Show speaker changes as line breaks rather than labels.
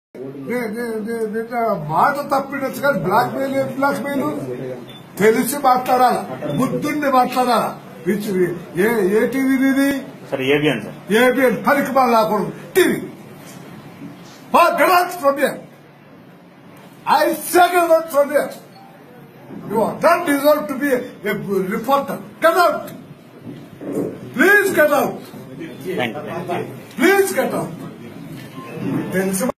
మాట తప్పినచ్చు కానీ black mail తెలిసి మాట్లాడాలా, బుద్ధుండి మాట్లాడాలా. ఏ TV
sir ABN sir
ABN పనికి బాగా లేకూడదు TV. Get out from here. I say get out from here. You don't deserve to be a reporter. Get out. Please get out.
Thank you.
Please get out.